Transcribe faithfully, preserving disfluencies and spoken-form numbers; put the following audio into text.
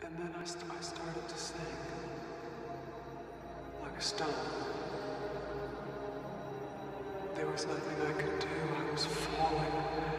And then I, st I started to sink, like a stone. There was nothing I could do. I was falling.